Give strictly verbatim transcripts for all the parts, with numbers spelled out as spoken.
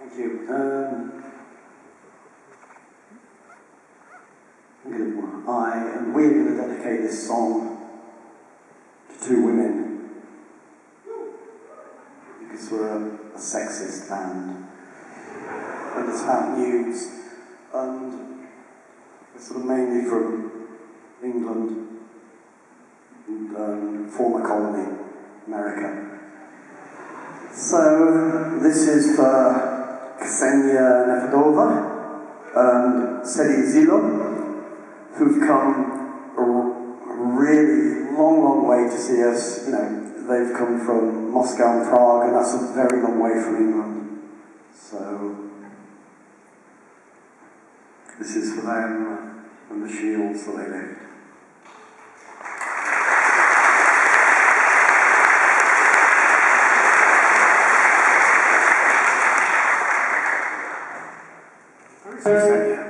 Thank you. Um, I and we're going to dedicate this song to two women because we're a, a sexist band and it's about news, and we're sort of mainly from England and um, former colony America. So this is for Ksenia Nefedova and Sedi Zilo, who've come a really long, long way to see us. You know, they've come from Moscow and Prague, and that's a very long way from England. So this is for them and the shields that they lift. Ksenia.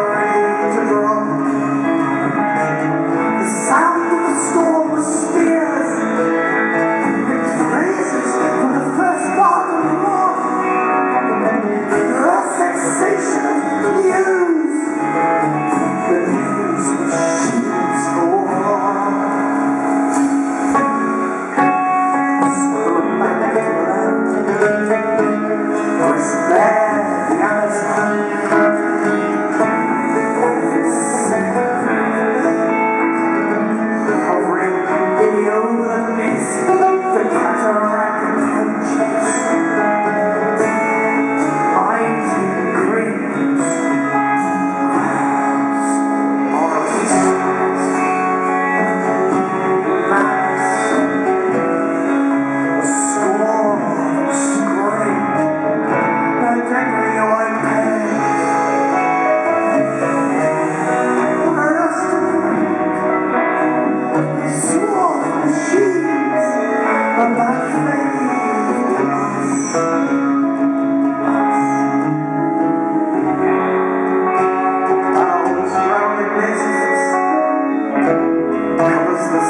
Sound of the storm was spear. was the